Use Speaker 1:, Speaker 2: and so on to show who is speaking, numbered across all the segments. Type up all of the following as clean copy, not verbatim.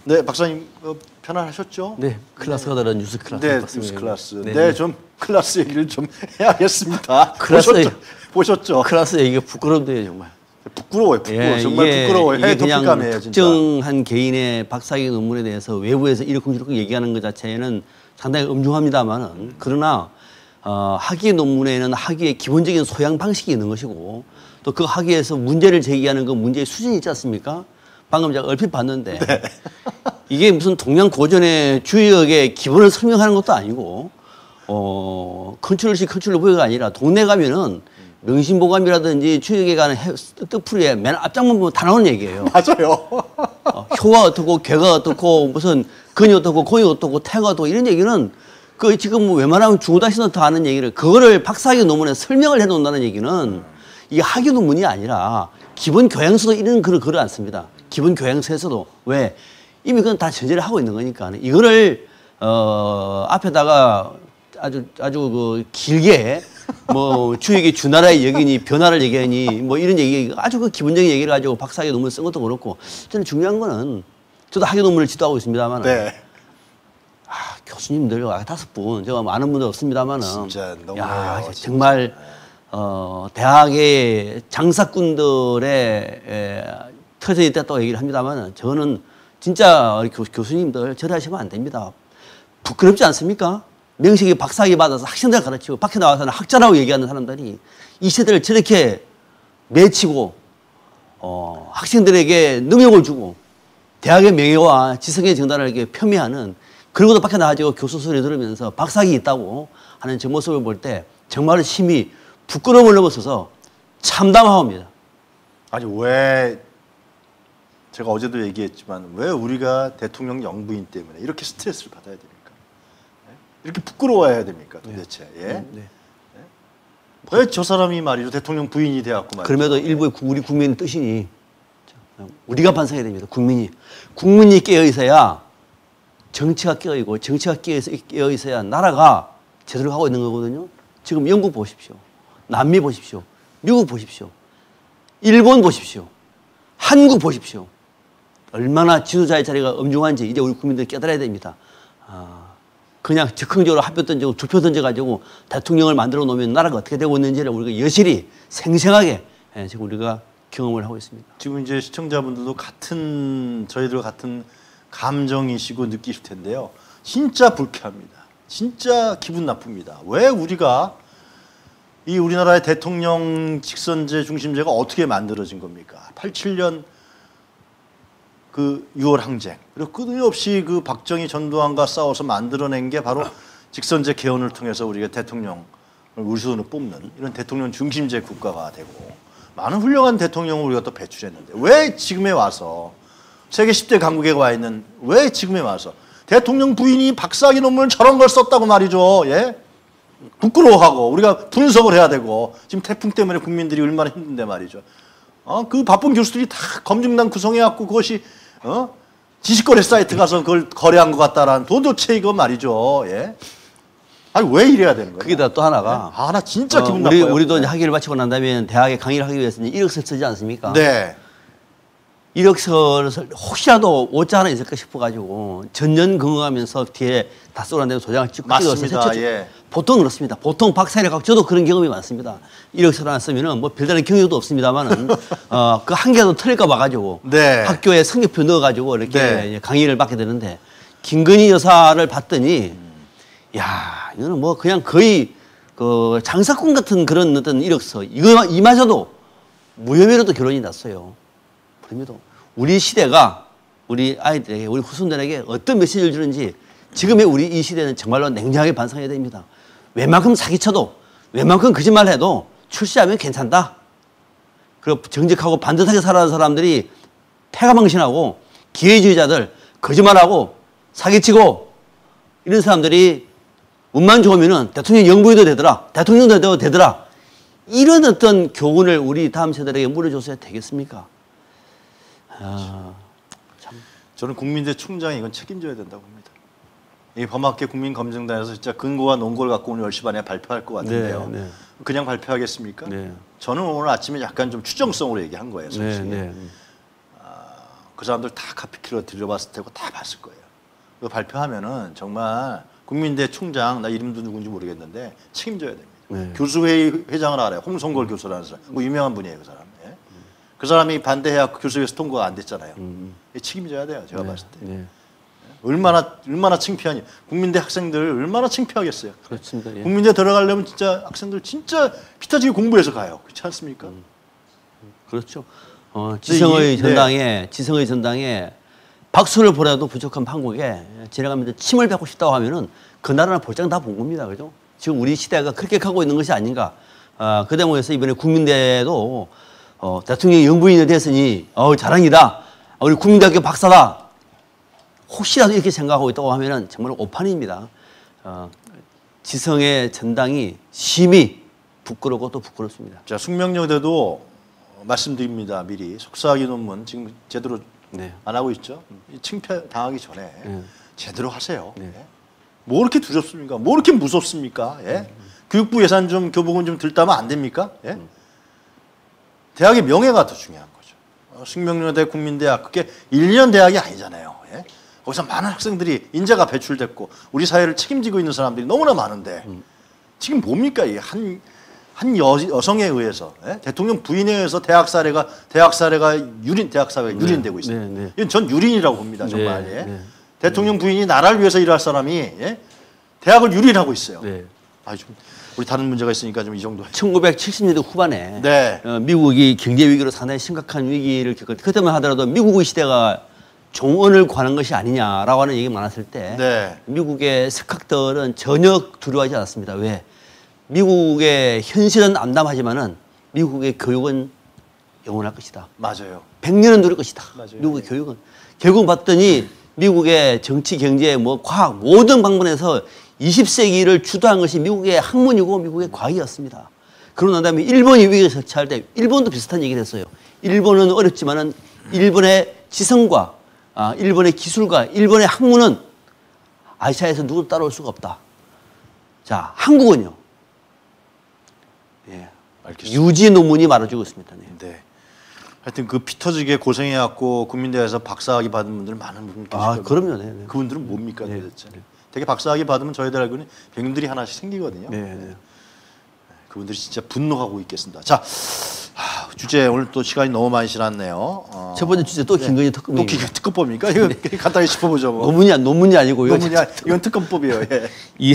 Speaker 1: 네, 박사님 편안하셨죠?
Speaker 2: 네, 클래스가 다른 뉴스 클래스.
Speaker 1: 네, 뉴스 클래스. 네, 좀 클래스 얘기를 좀 해야겠습니다. 보셨죠?
Speaker 2: 클래스 얘기가 부끄럽대요, 정말.
Speaker 1: 부끄러워요, 부끄러워. 정말 부끄러워요.
Speaker 2: 이게 그냥
Speaker 1: 진짜.
Speaker 2: 특정한 개인의 박사학위 논문에 대해서 외부에서 이러쿵저러쿵 얘기하는 것 자체는 상당히 엄중합니다만은 그러나 학위 논문에는 학위의 기본적인 소양 방식이 있는 것이고 또 그 학위에서 문제를 제기하는 그 문제의 수준이 있지 않습니까? 방금 제가 얼핏 봤는데 네. 이게 무슨 동양 고전의 주역의 기본을 설명하는 것도 아니고 컨트롤C 컨트롤 V가 아니라 동네 가면은 명심보감이라든지 주역에 관한 뜻풀이에 맨 앞장만 보면 다 나오는 얘기예요.
Speaker 1: 맞아요.
Speaker 2: 효가 어떻고 괴가 어떻고 무슨 근이 어떻고 공이 어떻고 태가 어떻고 이런 얘기는 그 지금 뭐 웬만하면 중고등학생도 다 아는 얘기를 그거를 박사학위 논문에 설명을 해놓는다는 얘기는 이게 학위 논문이 아니라 기본 교양서도 이런 글을 걸어 않습니다. 기본 교양서에서도 왜 이미 그건 다 전제를 하고 있는 거니까 이거를 앞에다가 아주 그 길게 뭐 주역이 주나라의 여기니 변화를 얘기하니 뭐 이런 얘기 아주 그 기본적인 얘기를 가지고 박사학위 논문 쓴 것도 그렇고 저는 중요한 거는 저도 학위 논문을 지도하고 있습니다만
Speaker 1: 네.
Speaker 2: 교수님들 5분 제가 많은 분들 없습니다만은
Speaker 1: 진짜 너무해요.
Speaker 2: 정말 대학의 장사꾼들의 터전이 있다고 얘기를 합니다만은 저는 진짜 교수님들 저래 하시면 안 됩니다. 부끄럽지 않습니까? 명식이 박사학위 받아서 학생들 가르치고 밖에 나와서는 학자라고 얘기하는 사람들이 이 세대를 저렇게 내치고 학생들에게 능욕을 주고 대학의 명예와 지성의 정단을 이렇게 폄훼하는 그러고도 밖에 나가지고 교수 소리 들으면서 박사학위 있다고 하는 저 모습을 볼 때 정말 심히 부끄러움을 넘어서서 참담하옵니다.
Speaker 1: 아니 왜 제가 어제도 얘기했지만 왜 우리가 대통령 영부인 때문에 이렇게 스트레스를 받아야 됩니까? 이렇게 부끄러워해야 됩니까 도대체? 예? 왜 저 사람이 말이죠 대통령 부인이 돼갖고 말이죠.
Speaker 2: 그럼에도 일부의 우리 국민의 뜻이니 우리가 반성해야 됩니다. 국민이 깨어 있어야 정치가 깨어 있고 정치가 깨어 있어야 나라가 제대로 가고 있는 거거든요. 지금 영국 보십시오. 남미 보십시오. 미국 보십시오. 일본 보십시오. 한국 보십시오. 얼마나 지도자의 자리가 엄중한지 이제 우리 국민들이 깨달아야 됩니다. 그냥 적극적으로 합표 던지고 주표 던져가지고 대통령을 만들어 놓으면 나라가 어떻게 되고 있는지를 우리가 여실히 생생하게 지금 우리가 경험을 하고 있습니다.
Speaker 1: 지금 이제 시청자분들도 저희들과 같은 감정이시고 느끼실 텐데요. 진짜 불쾌합니다. 진짜 기분 나쁩니다. 왜 우리가 이 우리나라의 대통령 직선제 중심제가 어떻게 만들어진 겁니까? 87년 그 6월 항쟁 그리고 끊임없이 그 박정희 전두환과 싸워서 만들어낸 게 바로 직선제 개헌을 통해서 우리가 대통령을 우리 손으로 뽑는 이런 대통령 중심제 국가가 되고 많은 훌륭한 대통령을 우리가 또 배출했는데 왜 지금에 와서 세계 10대 강국에 와 있는 왜 지금에 와서 대통령 부인이 박사학위 논문을 저런 걸 썼다고 말이죠. 예? 부끄러워하고 우리가 분석을 해야 되고 지금 태풍 때문에 국민들이 얼마나 힘든데 말이죠. 그 바쁜 교수들이 다 검증단 구성해갖고 그것이 지식거래 사이트 가서 그걸 거래한 것 같다라는 도대체 이거 말이죠. 예? 아니 왜 이래야 되는 거예요?
Speaker 2: 그게 다 또 하나가
Speaker 1: 네? 나 진짜 기분 나빠요.
Speaker 2: 우리도 이제 학위를 마치고 난 다음에 대학에 강의를 하기 위해서는 이력서를 쓰지 않습니까?
Speaker 1: 네.
Speaker 2: 이력서를 혹시라도 오자 하나 있을까 싶어가지고 전년 근거하면서 뒤에 다 쏘라는 도장을 찍어서
Speaker 1: 예.
Speaker 2: 보통 그렇습니다. 보통 박사를 갖고 저도 그런 경험이 많습니다. 이력서를 안 쓰면은 뭐 별다른 경우도 없습니다만은 그 한 개라도 틀릴까 봐가지고
Speaker 1: 네.
Speaker 2: 학교에 성적표 넣어가지고 이렇게
Speaker 1: 네.
Speaker 2: 강의를 받게 되는데 김건희 여사를 봤더니 야 이거는 뭐 그냥 거의 그 장사꾼 같은 그런 어떤 이력서 이마저도 무혐의로도 결론이 났어요. 그럼에도 우리 시대가 우리 아이들에게 우리 후손들에게 어떤 메시지를 주는지 지금의 우리 이 시대는 정말로 냉정하게 반성해야 됩니다. 웬만큼 사기쳐도 웬만큼 거짓말해도 출세하면 괜찮다. 그리고 정직하고 반듯하게 살아가는 사람들이 패가망신하고 기회주의자들 거짓말하고 사기치고 이런 사람들이 운만 좋으면은 대통령 영부인도 되더라. 대통령도 되더라. 이런 어떤 교훈을 우리 다음 세대에게 물어줬어야 되겠습니까?
Speaker 1: 참. 저는 국민대 총장이 이건 책임져야 된다고 봅니다. 이 범학계 국민검증단에서 진짜 근거와 논거를 갖고 오늘 10시 반에 발표할 것 같은데요.
Speaker 2: 네, 네.
Speaker 1: 그냥 발표하겠습니까?
Speaker 2: 네.
Speaker 1: 저는 오늘 아침에 약간 좀 추정성으로 얘기한 거예요. 솔직히.
Speaker 2: 네, 네.
Speaker 1: 그 사람들 다 카피키로 들려봤을 테고 다 봤을 거예요. 그 발표하면은 정말 국민대 총장, 나 이름도 누군지 모르겠는데 책임져야 됩니다.
Speaker 2: 네.
Speaker 1: 교수회의 회장을 알아요. 홍성걸 교수라는 사람. 뭐 유명한 분이에요, 그 사람. 예? 그 사람이 반대해야 교수회에서 통과가 안 됐잖아요. 책임져야 돼요, 제가 봤을 때.
Speaker 2: 네.
Speaker 1: 얼마나 창피하니. 국민대 학생들 얼마나 창피하겠어요.
Speaker 2: 그렇습니다. 예.
Speaker 1: 국민대 들어가려면 진짜 학생들 진짜 피 터지게 공부해서 가요. 그렇지 않습니까?
Speaker 2: 그렇죠. 지성의
Speaker 1: 네.
Speaker 2: 전당에 지성의 전당에 박수를 보라도 부족한 한국에 지나가면서 침을 뱉고 싶다고 하면은 그 나라는 볼장 다 본 겁니다. 그죠? 지금 우리 시대가 그렇게 가고 있는 것이 아닌가. 그 대목에서 이번에 국민대도 대통령이 영부인이 됐으니 자랑이다. 우리 국민대학교 박사다. 혹시라도 이렇게 생각하고 있다고 하면은 정말 오판입니다. 지성의 전당이 심히 부끄럽고 또 부끄럽습니다.
Speaker 1: 자, 숙명여대도 말씀드립니다. 미리 속사학위 논문 지금 제대로
Speaker 2: 네.
Speaker 1: 안 하고 있죠. 칭패 당하기 전에 제대로 하세요.
Speaker 2: 네.
Speaker 1: 예? 뭐 이렇게 두렵습니까? 뭐 이렇게 무섭습니까? 예? 교육부 예산 좀 교복은 좀 들다면 안 됩니까? 예? 대학의 명예가 더 중요한 거죠. 숙명여대 국민대학 그게 1년 대학이 아니잖아요. 예? 거기서 많은 학생들이 인재가 배출됐고 우리 사회를 책임지고 있는 사람들이 너무나 많은데 지금 뭡니까? 이 한 여성에 의해서 대통령 부인에 의해서 대학 사회가 유린되고 있습니다.
Speaker 2: 네, 네.
Speaker 1: 이건 전 유린이라고 봅니다. 정말.
Speaker 2: 네,
Speaker 1: 예?
Speaker 2: 네.
Speaker 1: 대통령 부인이 나라를 위해서 일할 사람이 대학을 유린하고 있어요.
Speaker 2: 네.
Speaker 1: 좀 우리 다른 문제가 있으니까 좀 이 정도.
Speaker 2: 1970년대 후반에
Speaker 1: 네.
Speaker 2: 미국이 경제 위기로 상당히 심각한 위기를 겪을 때 그때만 하더라도 미국의 시대가 종언을 관한 것이 아니냐라고 하는 얘기가 많았을 때
Speaker 1: 네.
Speaker 2: 미국의 석학들은 전혀 두려워하지 않았습니다. 왜? 미국의 현실은 암담하지만은 미국의 교육은 영원할 것이다.
Speaker 1: 맞아요.
Speaker 2: 100년은 누릴 것이다.
Speaker 1: 맞아요.
Speaker 2: 미국의 교육은. 결국 봤더니 미국의 정치, 경제, 과학 모든 방면에서 20세기를 주도한 것이 미국의 학문이고 미국의 과학이었습니다. 그러고 난 다음에 일본이 위기에 처할 때 일본도 비슷한 얘기를 했어요. 일본은 어렵지만은 일본의 지성과 일본의 기술과 일본의 학문은 아시아에서 누구도 따라올 수가 없다. 자, 한국은요. 예.
Speaker 1: 알겠습니다.
Speaker 2: 유지 논문이 말아주고 있습니다. 네.
Speaker 1: 네. 하여튼 그 피 터지게 고생해갖고 국민대에서 박사학위 받은 분들 많은 분 계시거든요.
Speaker 2: 그럼요. 네, 네.
Speaker 1: 그분들은 뭡니까
Speaker 2: 네.
Speaker 1: 도대체? 되게 박사학위 받으면 저희들 알고는 병들이 하나씩 생기거든요.
Speaker 2: 네, 네.
Speaker 1: 그분들이 진짜 분노하고 있겠습니다. 자, 주제 오늘 또 시간이 너무 많이 지났네요.
Speaker 2: 첫 번째 주제 또 김건희
Speaker 1: 또
Speaker 2: 특검입니다.
Speaker 1: 특검법입니까? 이거 간단히 짚어보죠. 뭐.
Speaker 2: 논문이 아니고요.
Speaker 1: 이건 특검법이에요. 예.
Speaker 2: 예.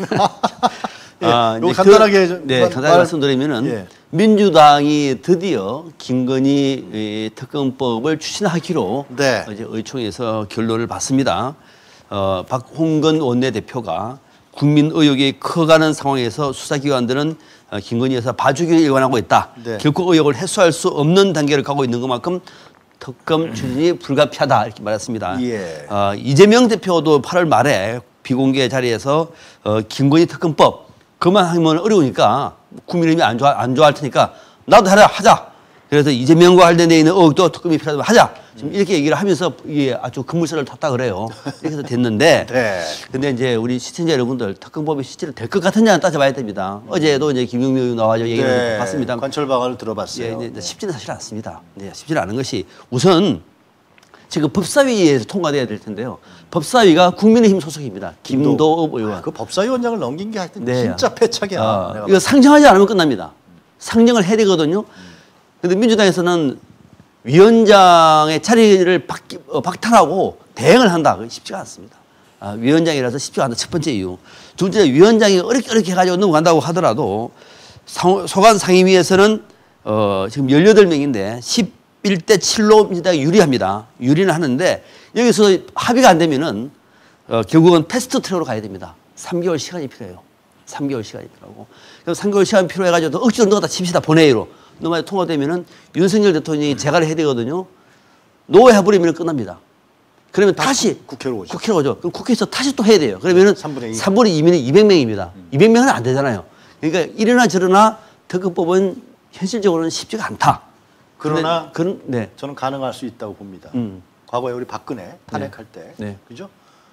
Speaker 1: 이거 간단하게
Speaker 2: 간단하게 말씀드리면은
Speaker 1: 예.
Speaker 2: 민주당이 드디어 김건희 특검법을 추진하기로
Speaker 1: 네.
Speaker 2: 어제 의총에서 결론을 봤습니다. 박홍근 원내대표가 국민 의혹이 커가는 상황에서 수사기관들은 김건희 여사 봐주기를 일관하고 있다.
Speaker 1: 네.
Speaker 2: 결코 의혹을 해소할 수 없는 단계를 가고 있는 것만큼 특검 추진이 불가피하다 이렇게 말했습니다.
Speaker 1: 예.
Speaker 2: 이재명 대표도 8월 말에 비공개 자리에서 김건희 특검법 그만하면 어려우니까 국민의힘이 안 좋아할 테니까 나도 하자. 그래서 이재명과 관련돼 있는 의혹도 특검이 필요하다면 하자. 지금 이렇게 얘기를 하면서 이게 아주 급물살을 탔다 그래요. 이렇게 해서 됐는데.
Speaker 1: 네.
Speaker 2: 근데 이제 우리 시청자 여러분들 특검법이 실제로 될 것 같은지 안 따져봐야 됩니다. 어제도 이제 김용민 의원 나와서 얘기를 봤습니다.
Speaker 1: 관철 방안을 들어봤어요.
Speaker 2: 예, 쉽지는 사실 않습니다. 네, 쉽지는 않은 것이 우선 지금 법사위에서 통과돼야 될 텐데요. 법사위가 국민의힘 소속입니다. 김도읍 의원.
Speaker 1: 그 법사위원장을 넘긴 게 하여튼
Speaker 2: 네.
Speaker 1: 진짜 패착이야. 내가
Speaker 2: 이거 상정하지 않으면 끝납니다. 상정을 해야 되거든요. 그런데 민주당에서는 위원장의 자리를 박탈하고 대행을 한다. 그게 쉽지가 않습니다. 위원장이라서 쉽지가 않다. 첫 번째 이유. 두 번째, 위원장이 어렵게 해가지고 넘어간다고 하더라도 소관 상임위에서는 지금 18명인데 11대 7로 민주당이 유리합니다. 유리는 하는데 여기서 합의가 안 되면은 결국은 패스트 트랙으로 가야 됩니다. 3개월 시간이 필요해요. 3개월 시간이 필요하고. 그럼 3개월 시간 필요해가지고 억지로 넣어다 칩시다. 본회의로. 너만에 통과되면은 윤석열 대통령이 재가를 해야 되거든요. 노해버리면 끝납니다. 그러면 다시
Speaker 1: 국회로 오죠.
Speaker 2: 그럼 국회에서 다시 또 해야 돼요. 그러면은
Speaker 1: 3분의 2.
Speaker 2: 2면은 200명입니다. 200명은 안 되잖아요. 그러니까 이러나 저러나 특검법은 현실적으로는 쉽지가 않다.
Speaker 1: 그러나
Speaker 2: 네.
Speaker 1: 저는 가능할 수 있다고 봅니다. 과거에 우리 박근혜 탄핵할 때,
Speaker 2: 네.
Speaker 1: 그죠?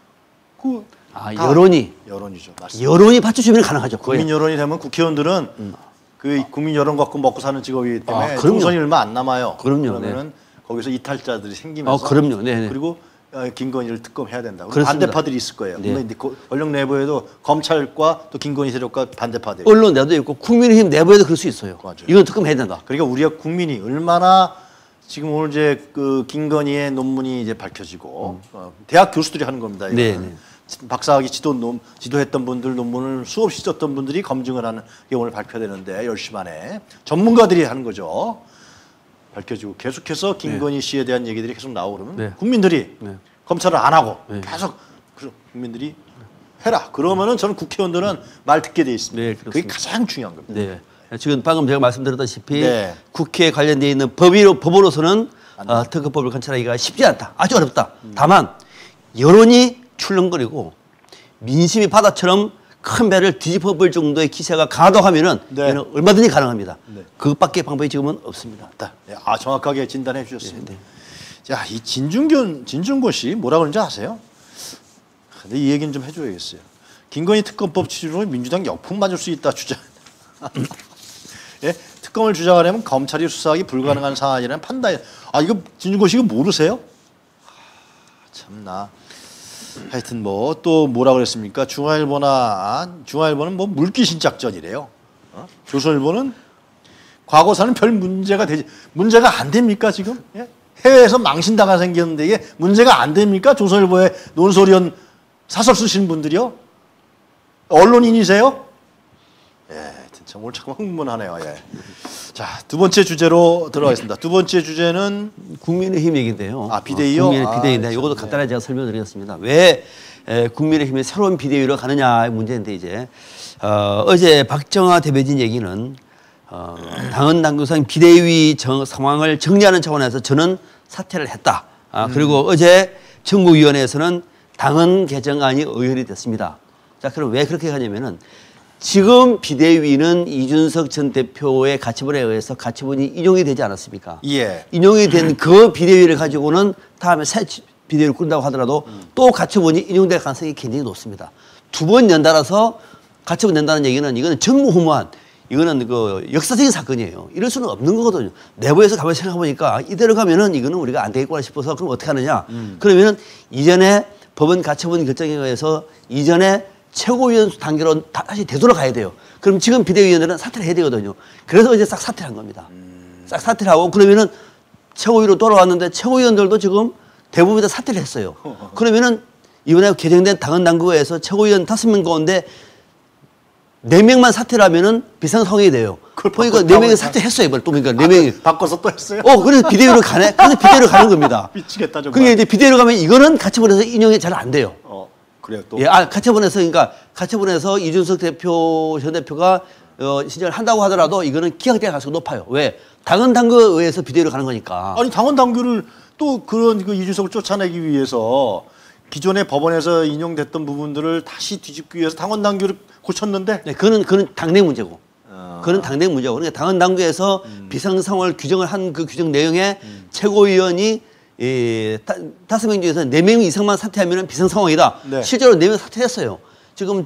Speaker 1: 여론이죠. 맞습니다.
Speaker 2: 여론이 받쳐주면 가능하죠.
Speaker 1: 국민 여론이 되면 국회의원들은 그 국민 여론 갖고 먹고 사는 직업이기 때문에
Speaker 2: 그럼요.
Speaker 1: 총선이 얼마 안 남아요.
Speaker 2: 그럼요.
Speaker 1: 그러면은 거기서 이탈자들이 생기면서
Speaker 2: 그럼요. 네네.
Speaker 1: 그리고 김건희를 특검해야 된다.
Speaker 2: 그렇습니다.
Speaker 1: 반대파들이 있을 거예요.
Speaker 2: 네.
Speaker 1: 물론 권력 내부에도 검찰과 또 김건희 세력과 반대파들.
Speaker 2: 언론 내도 있고 국민의힘 내부에도 그럴 수 있어요.
Speaker 1: 맞아요.
Speaker 2: 이건 특검해야 된다.
Speaker 1: 그러니까 우리가 국민이 얼마나 지금 오늘 이제 그 김건희의 논문이 이제 밝혀지고 대학 교수들이 하는 겁니다. 이거는.
Speaker 2: 네.
Speaker 1: 박사학위 지도했던 분들 논문을 수없이 썼던 분들이 검증을 하는 게 오늘 발표되는데 10시 반에 전문가들이 하는 거죠. 밝혀지고 계속해서 김건희 씨에 대한 얘기들이 계속 나오고 그러면
Speaker 2: 네.
Speaker 1: 국민들이
Speaker 2: 네.
Speaker 1: 검찰을 안 하고
Speaker 2: 네.
Speaker 1: 계속 국민들이 해라. 그러면은 저는 국회의원들은 말 듣게 돼 있습니다.
Speaker 2: 네,
Speaker 1: 그게
Speaker 2: 그렇습니다.
Speaker 1: 가장 중요한 겁니다.
Speaker 2: 네. 지금 방금 제가 말씀드렸다시피
Speaker 1: 네.
Speaker 2: 국회에 관련되어 있는 법으로서는 특검법을 관찰하기가 쉽지 않다. 아주 어렵다. 다만 여론이 출렁거리고 민심이 바다처럼 큰 배를 뒤집어 볼 정도의 기세가 강하다고 하면은
Speaker 1: 네.
Speaker 2: 이는 얼마든지 가능합니다.
Speaker 1: 네.
Speaker 2: 그것밖에 방법이 지금은 없습니다.
Speaker 1: 네, 정확하게 진단해 주셨습니다.
Speaker 2: 네.
Speaker 1: 자, 이 진중권 씨 뭐라 그러는지 아세요? 근데 이 얘기는 좀 해줘야겠어요. 김건희 특검법 취지로 민주당 역풍 맞을 수 있다 주장. 예? 특검을 주장하려면 검찰이 수사하기 불가능한 사안이라는 판단. 이거 진중권 씨 이거 모르세요? 참나. 하여튼 뭐 또 뭐라 그랬습니까? 중앙일보는 뭐 물귀신 작전이래요. 조선일보는 과거사는 별 문제가 안 됩니까 지금? 예? 해외에서 망신다가 생겼는데 이게 문제가 안 됩니까? 조선일보에 논소리연 사설 쓰시는 분들이요? 언론인이세요? 예, 참 오늘 참 흥분하네요. 예. 자, 두 번째 주제로 들어가겠습니다. 두 번째 주제는
Speaker 2: 국민의힘 얘기인데요.
Speaker 1: 비대위요?
Speaker 2: 국민의 비대위인데 이것도 간단하게 제가 설명드리겠습니다. 왜 국민의힘이 새로운 비대위로 가느냐의 문제인데 이제 어제 박정아 대변인 얘기는 당헌 당규상 비대위 상황을 정리하는 차원에서 저는 사퇴를 했다. 그리고 어제 정부위원회에서는 당헌 개정안이 의결이 됐습니다. 자, 그럼 왜 그렇게 가냐면은 지금 비대위는 이준석 전 대표의 가처분에 의해서 가처분이 인용이 되지 않았습니까?
Speaker 1: 예.
Speaker 2: 인용이 된 그 비대위를 가지고는 다음에 새 비대위를 꾼다고 하더라도 또 가처분이 인용될 가능성이 굉장히 높습니다. 두 번 연달아서 가처분 낸다는 얘기는 이거는 전무후무한 이거는 그 역사적인 사건이에요. 이럴 수는 없는 거거든요. 내부에서 가만히 생각해보니까 이대로 가면은 이거는 우리가 안 되겠구나 싶어서 그럼 어떻게 하느냐. 그러면은 이전에 법원 가처분 결정에 의해서 이전에 최고위원 단계로 다시 되돌아가야 돼요. 그럼 지금 비대위원들은 사퇴를 해야 되거든요. 그래서 이제 싹 사퇴를 한 겁니다. 싹 사퇴를 하고 그러면은 최고위로 돌아왔는데 최고위원들도 지금 대부분 다 사퇴를 했어요. 그러면은 이번에 개정된 당헌 당규에서 최고위원 5명 가운데 4명만 사퇴를 하면은 비상상황이 돼요. 그러니까 4명이 사퇴했어요. 또 그러니까 4명이
Speaker 1: 바꿔서 또 했어요?
Speaker 2: 그래서 비대위로 가네. 그래서 비대위로 가는 겁니다.
Speaker 1: 미치겠다 정말.
Speaker 2: 그게 이제 비대위로 가면 이거는 가처분해서 인용이 잘 안 돼요.
Speaker 1: 그래요 또.
Speaker 2: 예, 가처분해서 이준석 전 대표가 신청을 한다고 하더라도 이거는 기각될 가능성이 높아요. 왜? 당헌 당규에 의해서 비대위로 가는 거니까.
Speaker 1: 아니 당헌 당규를 또 그런 그 이준석을 쫓아내기 위해서 기존의 법원에서 인용됐던 부분들을 다시 뒤집기 위해서 당헌 당규를 고쳤는데.
Speaker 2: 네, 그거는 당내 문제고. 그건 당내 문제고. 그러니까 당헌 당규에서 비상 상황을 규정을 한 그 규정 내용에 최고위원이 5명 중에서 4명 이상만 사퇴하면 비상 상황이다.
Speaker 1: 네.
Speaker 2: 실제로 4명 사퇴했어요. 지금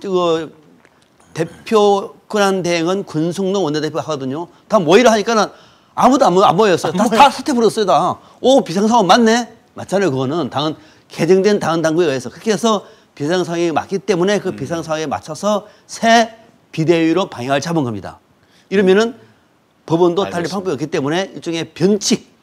Speaker 2: 대표 권한 대행은 권성동 원내대표 하거든요. 다 모이라 하니까는 아무도 안 모였어요. 다 사퇴 불었어요. 다. 비상 상황 맞네. 맞잖아요. 그거는 개정된 당헌 당규에 의해서 그렇게 해서 비상 상황이 맞기 때문에 그 비상 상황에 맞춰서 새 비대위로 방향을 잡은 겁니다. 이러면은 법원도 달리 방법이 없기 때문에 일종의 변칙,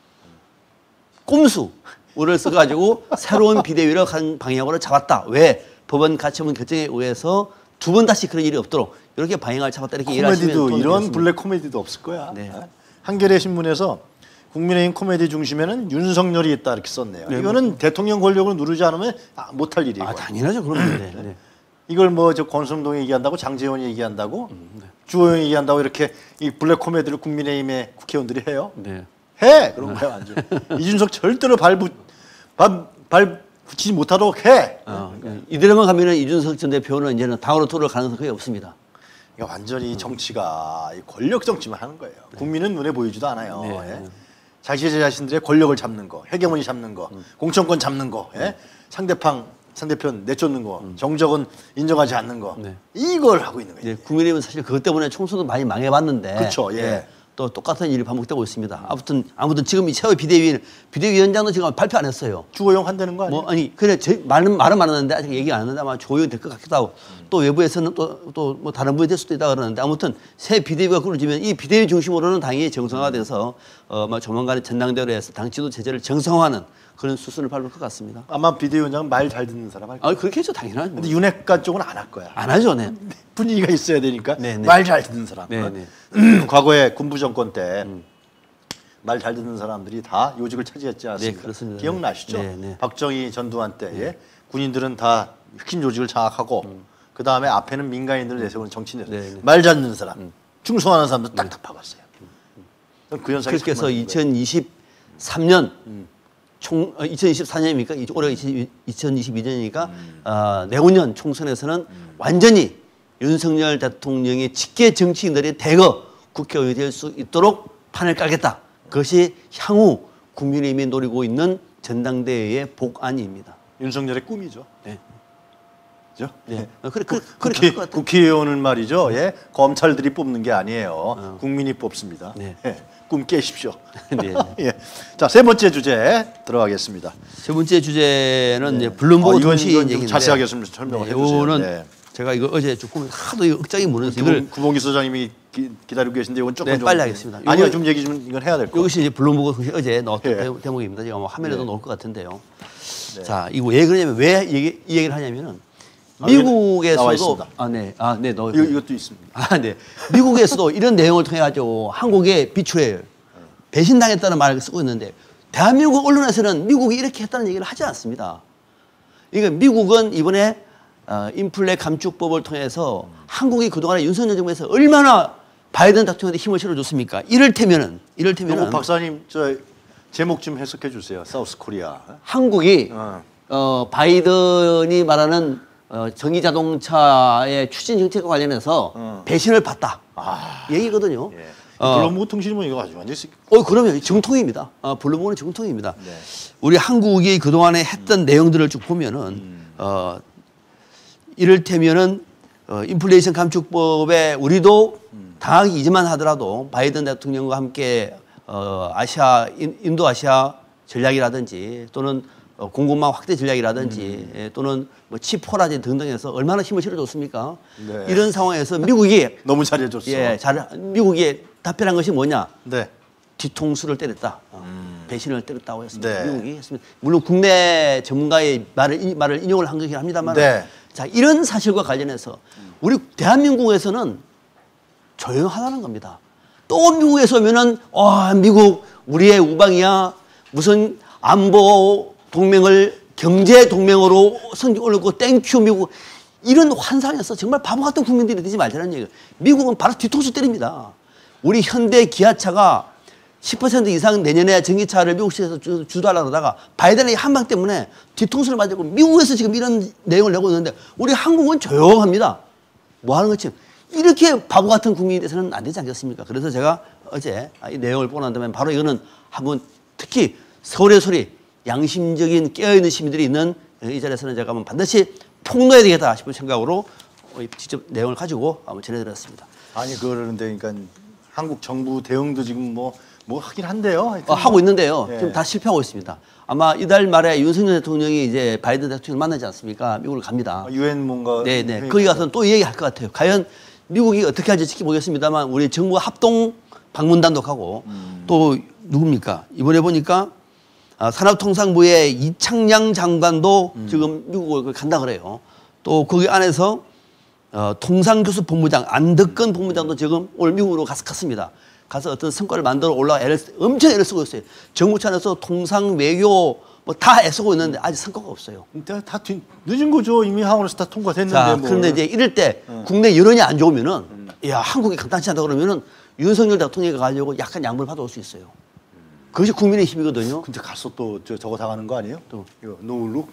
Speaker 2: 꼼수를 써가지고 새로운 비대위로 간 방향으로 잡았다. 왜? 법원 가처분 결정에 의해서 두 번 다시 그런 일이 없도록 이렇게 방향을 잡았다. 이렇게 이해하시면
Speaker 1: 코미디도 이런 블랙 코미디도 없을 거야.
Speaker 2: 네.
Speaker 1: 한겨레 신문에서 국민의힘 코미디 중심에는 윤석열이 있다 이렇게 썼네요.
Speaker 2: 네,
Speaker 1: 이거는 대통령 권력을 누르지 않으면 못할 일이고.
Speaker 2: 당연하죠. 그러면 네.
Speaker 1: 이걸 권성동이 얘기한다고 장제원이 얘기한다고 주호영이 얘기한다고 이렇게 이 블랙 코미디를 국민의힘의 국회의원들이 해요.
Speaker 2: 네.
Speaker 1: 해 그런 거야 완전. 이준석 절대로 발 붙이지 못하도록 해.
Speaker 2: 이대로만 가면은 이준석 전 대표는 이제는 당으로 돌아갈 가능성이 거의 없습니다.
Speaker 1: 그러니까 완전히 정치가 권력 정치만 하는 거예요. 국민은 눈에 보이지도 않아요.
Speaker 2: 네.
Speaker 1: 예? 자기 자신들의 권력을 잡는 거, 헤게모니 잡는 거, 공천권 잡는 거, 예? 상대편 내쫓는 거, 정적은 인정하지 않는 거,
Speaker 2: 네.
Speaker 1: 이걸 하고 있는 거예요.
Speaker 2: 국민의힘은 사실 그것 때문에 총선도 많이 망해봤는데,
Speaker 1: 그렇죠. 예.
Speaker 2: 또 똑같은 일이 반복되고 있습니다. 아무튼 지금 이 최후 비대위원장도 지금 발표 안 했어요.
Speaker 1: 주고용한다는 거 아니에요?
Speaker 2: 뭐 아니 그래 말은 많았는데 아직 얘기 안 했는데 아마 조용히 될 것 같기도 하고 또 외부에서는 또 뭐 다른 분이 될 수도 있다 그러는데 아무튼 새 비대위가 꾸려지면 이 비대위 중심으로는 당이 정상화돼서 뭐 조만간에 전당대회를 해서 당 지도 체제를 정상화하는 그런 수순을 밟을 것 같습니다.
Speaker 1: 아마 비대위원장은 말 잘 듣는 사람 할 거예요.
Speaker 2: 그렇게 해서 당연하죠.
Speaker 1: 근데 윤핵관 쪽은 안 할 거야.
Speaker 2: 안 하죠, 네.
Speaker 1: 분위기가 있어야 되니까
Speaker 2: 네, 네.
Speaker 1: 말 잘 듣는 사람.
Speaker 2: 네, 네.
Speaker 1: 과거에 군부 정권 때 말 잘 듣는 사람들이 다 요직을 차지했지 않습니까?
Speaker 2: 네, 그렇습니다.
Speaker 1: 기억나시죠?
Speaker 2: 네, 네.
Speaker 1: 박정희 전두환 때에 군인들은 다 핵심 조직을 장악하고 그 다음에 앞에는 민간인들을 내세우는 정치인들.
Speaker 2: 네, 네.
Speaker 1: 말 잘 듣는 사람, 충성하는 사람도 딱딱 박았어요. 그 현상이
Speaker 2: 그래서
Speaker 1: 정말
Speaker 2: 2023년 2024년입니까? 올해가 2022년이니까 내후년 총선에서는 완전히 윤석열 대통령의 직계 정치인들이 대거 국회의원이 될 수 있도록 판을 깔겠다. 그것이 향후 국민의힘이 노리고 있는 전당대회의 복안입니다.
Speaker 1: 윤석열의 꿈이죠.
Speaker 2: 네.
Speaker 1: 그죠?
Speaker 2: 네. 그렇게
Speaker 1: 국회의원은 말이죠. 예? 검찰들이 뽑는 게 아니에요. 국민이 뽑습니다.
Speaker 2: 네.
Speaker 1: 예. 꿈 깨십시오.
Speaker 2: 네.
Speaker 1: 예. 자, 세 번째 주제 들어가겠습니다.
Speaker 2: 세 번째 주제는 이제 블룸버그
Speaker 1: 이건
Speaker 2: 통신
Speaker 1: 좀
Speaker 2: 얘기인데
Speaker 1: 자세하게 좀 설명을 해주세요.
Speaker 2: 이거는
Speaker 1: 네.
Speaker 2: 제가 이거 어제 조금 하도 억장이 무너서 이걸
Speaker 1: 구봉기 소장님이 기다리고 계신데 이건 조금
Speaker 2: 네,
Speaker 1: 좀
Speaker 2: 빨리 하겠습니다.
Speaker 1: 아니요, 좀 얘기 좀 이건 해야 될 거.
Speaker 2: 이것이 이제 블룸버그 통신 어제 나왔던
Speaker 1: 예.
Speaker 2: 대목입니다. 제가 뭐 화면에도
Speaker 1: 네.
Speaker 2: 나올 것 같은데요.
Speaker 1: 네.
Speaker 2: 자, 이거 왜 그러냐면 왜 이 얘기를 하냐면은
Speaker 1: 나와
Speaker 2: 미국에서도
Speaker 1: 있습니다. 이것도 있습니다.
Speaker 2: 네. 미국에서도 이런 내용을 통해 가지고 한국에 비추해요. 배신당했다는 말을 쓰고 있는데 대한민국 언론에서는 미국이 이렇게 했다는 얘기를 하지 않습니다. 그러니까 미국은 이번에 인플레 감축법을 통해서 한국이 그동안에 윤석열 정부에서 얼마나 바이든 대통령한테 힘을 실어줬습니까? 이를테면은
Speaker 1: 박사님 저 제목 좀 해석해 주세요. 사우스 코리아.
Speaker 2: 한국이 바이든이 말하는 전기 자동차의 추진 정책과 관련해서 배신을 받다. 얘기거든요.
Speaker 1: 예. 블룸버그 통신은 이거 아주 완전히
Speaker 2: 그러면 정통입니다. 블룸버그는 정통입니다.
Speaker 1: 네.
Speaker 2: 우리 한국이 그동안에 했던 내용들을 쭉 보면은 이를테면은 인플레이션 감축법에 우리도 당하기 이전만 하더라도 바이든 대통령과 함께 인도 아시아 전략이라든지 또는 공급망 확대 전략이라든지 또는 뭐 치포라지 등등해서 얼마나 힘을 실어줬습니까?
Speaker 1: 네.
Speaker 2: 이런 상황에서 미국이
Speaker 1: 너무 잘해줬어.
Speaker 2: 미국이 답변한 것이 뭐냐?
Speaker 1: 네.
Speaker 2: 뒤통수를 때렸다. 배신을 때렸다고 했습니다.
Speaker 1: 네.
Speaker 2: 미국이 했습니다. 물론 국내 전문가의 말을 인용을 한 거긴 합니다만,
Speaker 1: 네.
Speaker 2: 자 이런 사실과 관련해서 우리 대한민국에서는 조용하다는 겁니다. 또 미국에서 오면은 미국 우리의 우방이야. 무슨 안보 동맹을 경제 동맹으로 성적 올리고 땡큐 미국 이런 환상에서 정말 바보 같은 국민들이 되지 말자는 얘기예요. 미국은 바로 뒤통수 때립니다. 우리 현대 기아차가 10% 이상 내년에 전기차를 미국시에서 주도하려고 하다가 바이든의 한방 때문에 뒤통수를 맞고 미국에서 지금 이런 내용을 내고 있는데 우리 한국은 조용합니다. 뭐 하는 거지? 이렇게 바보 같은 국민이 돼서는 안 되지 않겠습니까? 그래서 제가 어제 이 내용을 보고 난 다음에 바로 이거는 한번 특히 서울의 소리, 양심적인 깨어있는 시민들이 있는 이 자리에서는 제가 한번 반드시 폭로해야 되겠다 싶은 생각으로 직접 내용을 가지고 한번 전해드렸습니다.
Speaker 1: 아니 그러는데 그러니까 한국 정부 대응도 지금 뭐 하긴 한데요. 하여튼
Speaker 2: 하고 있는데요.
Speaker 1: 예.
Speaker 2: 지금 다 실패하고 있습니다. 아마 이달 말에 윤석열 대통령이 이제 바이든 대통령을 만나지 않습니까? 미국을 갑니다.
Speaker 1: 유엔 뭔가
Speaker 2: 네네. 거기 가서는 또 얘기할 것 같아요. 과연 미국이 어떻게 할지 지켜보겠습니다만 우리 정부 합동 방문단도 가고 또 누굽니까? 이번에 보니까 산업통상부의 이창양 장관도 지금 미국을 간다 그래요. 또 거기 안에서 통상교수본부장 안덕건 본부장도 지금 오늘 미국으로 갔습니다. 가서 어떤 성과를 만들어 엄청 애를 쓰고 있어요. 정부 차원에서 통상 외교 뭐 다 애쓰고 있는데 아직 성과가 없어요.
Speaker 1: 다 늦은 거죠. 이미 하원에서 다 통과됐는데.
Speaker 2: 자, 그런데 이제 이럴 때 국내 여론이 안 좋으면은 야 한국이 강단치 않다 그러면은 윤석열 대통령이 가지고 약간 양보를 받아올 수 있어요. 그것이 국민의 힘이거든요.
Speaker 1: 근데 가서 또 저거 당하는 거 아니에요? 또 이거 노룩.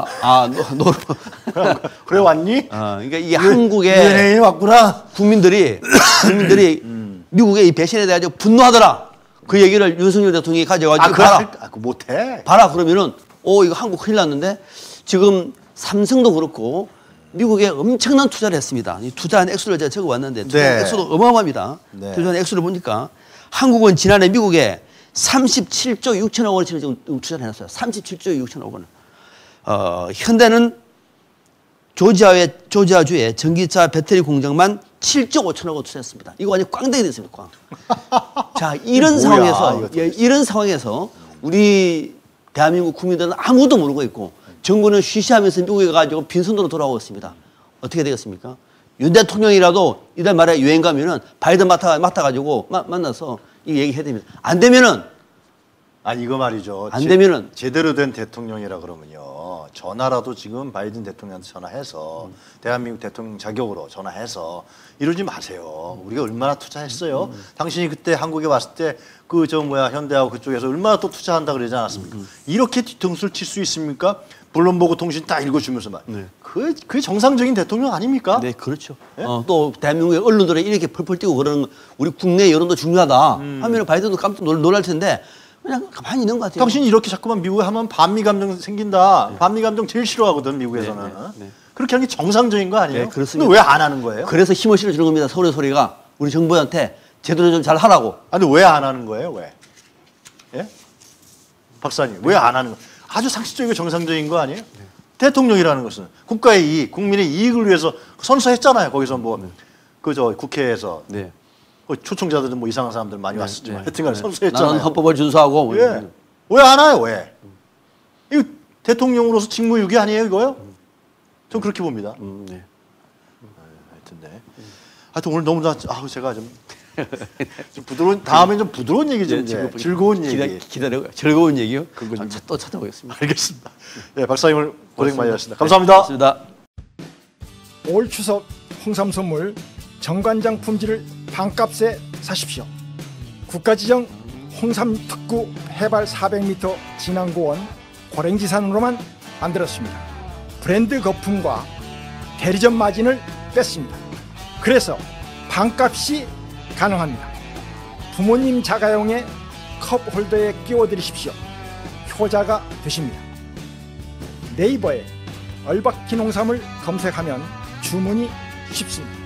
Speaker 1: 그래 왔니?
Speaker 2: 그러니까 이게 한국의
Speaker 1: 유엔에 왔구나.
Speaker 2: 국민들이 미국의 이 배신에 대해 분노하더라. 그 얘기를 윤석열 대통령이 가져가지고 봐라.
Speaker 1: 그거 못해.
Speaker 2: 봐라 그러면은 이거 한국 큰일 났는데 지금 삼성도 그렇고 미국에 엄청난 투자를 했습니다. 이 투자한 액수를 제가 적어왔는데 투자한 액수도 어마어마합니다.
Speaker 1: 네.
Speaker 2: 투자한 액수를 보니까 한국은 지난해 미국에 37조 6천억 원어치를 지금 투자를 해놨어요. 37조 6천억 원. 현대는 조지아주의 전기차 배터리 공장만 7조 5천억 원 투자했습니다. 이거 완전 꽝되게 됐습니다. 꽝. 자, 이런 상황에서 우리 대한민국 국민들은 아무도 모르고 있고 정부는 쉬쉬하면서 미국에 가지고 빈손으로 돌아오고 있습니다. 어떻게 되겠습니까? 윤 대통령이라도 이달 말에 여행 가면은 바이든 맡아가지고 만나서 이 얘기해야 됩니다. 안 되면은
Speaker 1: 이거 말이죠.
Speaker 2: 안 되면은
Speaker 1: 제대로 된 대통령이라 그러면요. 전화라도 지금 바이든 대통령한테 전화해서 대한민국 대통령 자격으로 전화해서 이러지 마세요. 우리가 얼마나 투자했어요. 당신이 그때 한국에 왔을 때 현대하고 그쪽에서 얼마나 또 투자한다 그러지 않았습니까? 이렇게 뒤통수를 칠 수 있습니까? 블룸버그 통신 딱 읽어주면서 말.
Speaker 2: 네.
Speaker 1: 그게 정상적인 대통령 아닙니까?
Speaker 2: 네, 그렇죠.
Speaker 1: 네?
Speaker 2: 또 대한민국의 언론들이 이렇게 펄펄 뛰고 그러는 우리 국내 여론도 중요하다 하면 바이든도 깜짝 놀랄 텐데 그냥 가만히 있는 것 같아요.
Speaker 1: 당신이 이렇게 자꾸만 미국에 하면 반미 감정 생긴다. 반미 감정 제일 싫어하거든 미국에서는. 그렇게 하는 게 정상적인 거 아니에요?
Speaker 2: 네, 그렇습니다.
Speaker 1: 근데 왜 안 하는 거예요?
Speaker 2: 그래서 힘을 실어주는 겁니다. 서울의 소리가 우리 정부한테 제대로 좀 잘 하라고.
Speaker 1: 아니 왜 안 하는 거예요? 왜? 예? 박사님 왜 안 하는 거예요? 아주 상식적이고 정상적인 거 아니에요? 대통령이라는 것은 국가의 이익, 국민의 이익을 위해서 선서했잖아요. 거기서 국회에서 초청자들은 이상한 사람들 많이 왔었지만 하여튼간 선서했잖아요.
Speaker 2: 나는 헌법을 준수하고.
Speaker 1: 예. 왜 안 와요? 왜? 이거 대통령으로서 직무유기 아니에요, 이거요? 전 그렇게 봅니다. 하여튼 오늘 너무 제가 좀 부드러운 다음엔 좀 부드러운 얘기 좀 즐거운 얘기
Speaker 2: 기다려 즐거운 얘기요? 그거 또 찾아보겠습니다.
Speaker 1: 알겠습니다. 네, 박사님 오늘 고생 많이 하셨습니다. 감사합니다.
Speaker 2: 고맙습니다.
Speaker 3: 올 추석 홍삼 선물 정관장 품질을 반값에 사십시오. 국가지정 홍삼 특구 해발 400m 진안고원 고랭지산으로만 만들었습니다. 브랜드 거품과 대리점 마진을 뺐습니다. 그래서 반값이 가능합니다. 부모님 자가용의 컵 홀더에 끼워드리십시오. 효자가 되십니다. 네이버에 얼박기 농삼을 검색하면 주문이 쉽습니다.